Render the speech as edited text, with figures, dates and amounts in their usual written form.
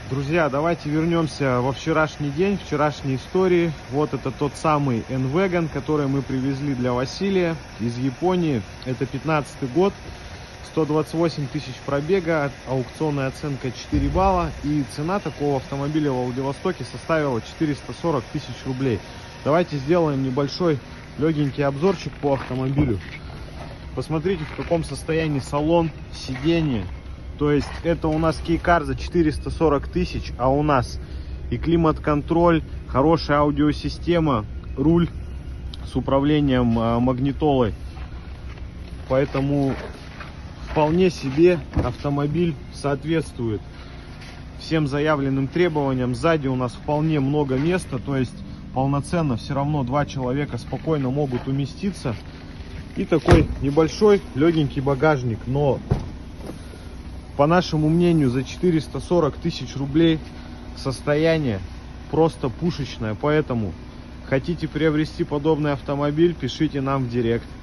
Друзья, давайте вернемся во вчерашний день, вчерашней истории. Вот это тот самый N-Wagon, который мы привезли для Василия из Японии. Это 15-й год, 128 тысяч пробега, аукционная оценка 4 балла. И цена такого автомобиля во Владивостоке составила 440 тысяч рублей. Давайте сделаем небольшой легенький обзорчик по автомобилю. Посмотрите, в каком состоянии салон, сиденье. То есть это у нас Кейкар за 440 тысяч, а у нас и климат-контроль, хорошая аудиосистема, руль с управлением магнитолой. Поэтому вполне себе автомобиль соответствует всем заявленным требованиям. Сзади у нас вполне много места, то есть полноценно все равно 2 человека спокойно могут уместиться. И такой небольшой легенький багажник, но по нашему мнению за 440 тысяч рублей состояние просто пушечное. Поэтому хотите приобрести подобный автомобиль, пишите нам в директ.